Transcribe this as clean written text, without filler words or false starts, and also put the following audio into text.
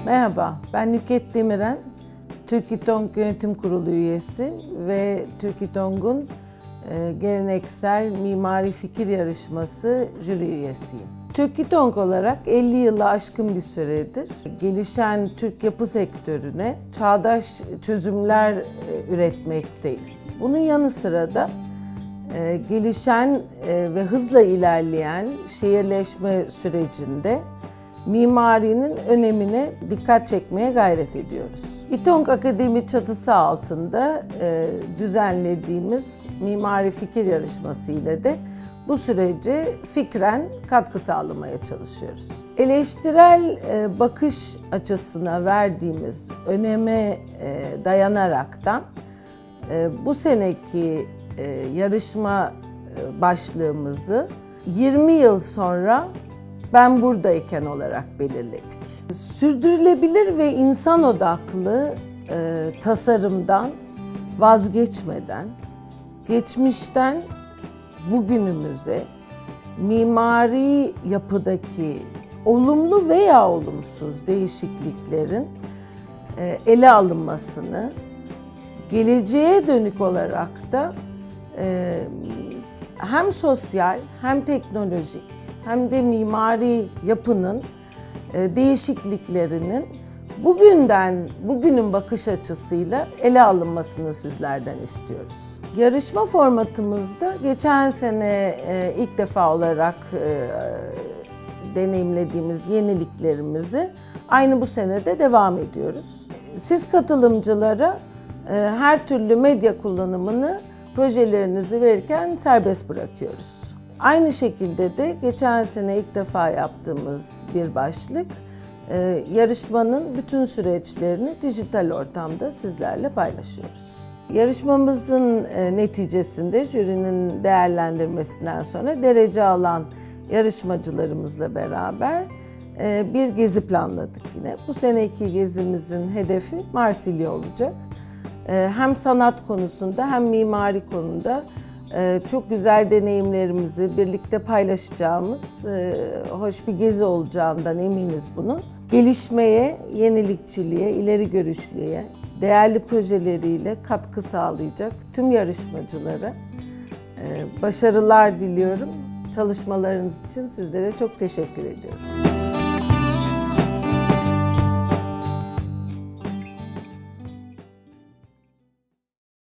Merhaba, ben Nükhet Demirel, TÜRKİTONG Yönetim Kurulu üyesi ve TÜRKİTONG'un geleneksel mimari fikir yarışması jüri üyesiyim. TÜRKİTONG olarak 50 yılı aşkın bir süredir gelişen Türk yapı sektörüne çağdaş çözümler üretmekteyiz. Bunun yanı sıra da gelişen ve hızla ilerleyen şehirleşme sürecinde mimarinin önemine dikkat çekmeye gayret ediyoruz. İTONG Akademi çatısı altında düzenlediğimiz mimari fikir yarışması ile de bu sürece fikren katkı sağlamaya çalışıyoruz. Eleştirel bakış açısına verdiğimiz öneme dayanaraktan bu seneki yarışma başlığımızı 20 yıl sonra ben buradayken olarak belirledik. Sürdürülebilir ve insan odaklı tasarımdan vazgeçmeden, geçmişten bugünümüze mimari yapıdaki olumlu veya olumsuz değişikliklerin ele alınmasını, geleceğe dönük olarak da hem sosyal hem teknolojik hem de mimari yapının değişikliklerinin bugünün bakış açısıyla ele alınmasını sizlerden istiyoruz. Yarışma formatımızda geçen sene ilk defa olarak deneyimlediğimiz yeniliklerimizi aynı bu sene de devam ediyoruz. Siz katılımcılara her türlü medya kullanımını projelerinizi verirken serbest bırakıyoruz. Aynı şekilde de geçen sene ilk defa yaptığımız bir başlık, yarışmanın bütün süreçlerini dijital ortamda sizlerle paylaşıyoruz. Yarışmamızın neticesinde jürinin değerlendirmesinden sonra derece alan yarışmacılarımızla beraber bir gezi planladık yine. Bu seneki gezimizin hedefi Marsilya olacak. Hem sanat konusunda hem mimari konuda çok güzel deneyimlerimizi birlikte paylaşacağımız hoş bir gezi olacağından eminiz bunun. Gelişmeye, yenilikçiliğe, ileri görüşlüğe, değerli projeleriyle katkı sağlayacak tüm yarışmacılara başarılar diliyorum. Çalışmalarınız için sizlere çok teşekkür ediyorum.